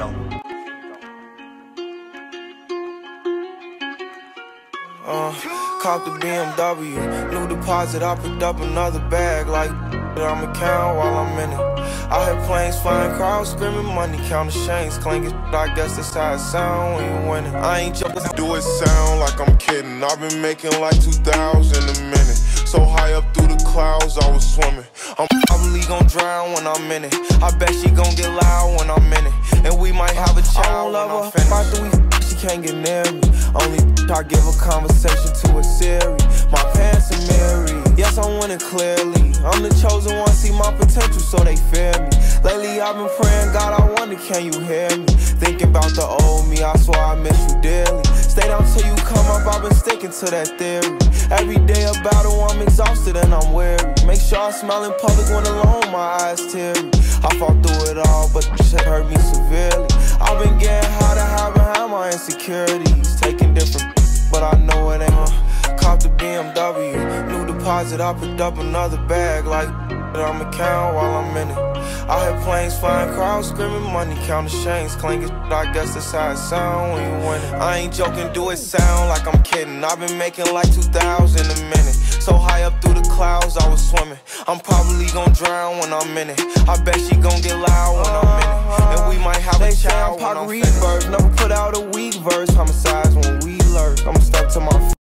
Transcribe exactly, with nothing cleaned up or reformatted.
Uh, caught the B M W, new deposit, I picked up another bag like I'ma count while I'm in it. I hear planes flying, crowds screaming, money counting chains clanking. I guess that's how it sound when you winning. I ain't joking. Do it sound like I'm kidding? I've been making like two thousand a minute. So high up through the clouds, I was swimming. I'm probably gon' drown when I'm in it. I bet she gon' get loud when I'm in it. And we might have a child when I'm finished. After we f she can't get near me. Only I give a conversation to a Siri. My pants are mirrored. Yes, I'm winning clearly. I'm the chosen one, see my potential, so they fear me. Lately I've been praying, God, I wonder, can you hear me? Thinking about the old me, I swear I miss you dearly. Stay down till you come up, I've been sticking to that theory. Every day a battle, I'm exhausted and I'm weary. Make sure I smile in public when alone, my eyes teary. I fought through it all, but this shit hurt me severely. I've been getting high to hide behind my insecurities. Taking different, but I know it ain't huh. Caught the B M W, new deposit, I picked up another bag like I'ma count while I'm in it. I hear planes flying, crowds screaming, money counting chains clanking. I guess that's how it sound when you winning. I ain't joking, do it sound like I'm kidding? I've been making like two thousand a minute. So high up through the clouds, I was swimming. I'm probably gon' drown when I'm in it. I bet she gon' get loud when I'm in it. And we might have a child when I'm finished. Never put out a weak verse, homicides when we lurk. I'ma step to my